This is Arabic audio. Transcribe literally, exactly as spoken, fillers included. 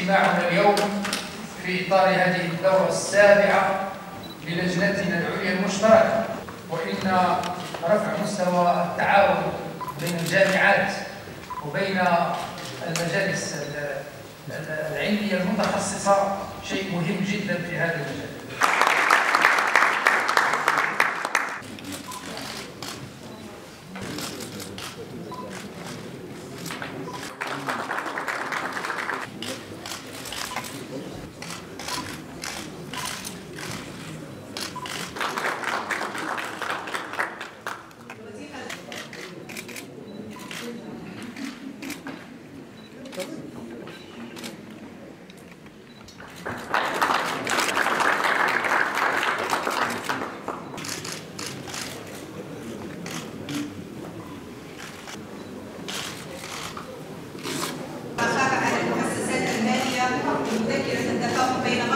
اجتماعنا اليوم في إطار هذه الدورة السابعة للجنتنا العليا المشتركة، وإن رفع مستوى التعاون بين الجامعات وبين المجالس العلمية المتخصصة شيء مهم جدا في هذا المجال. مذكرة التفاهم بين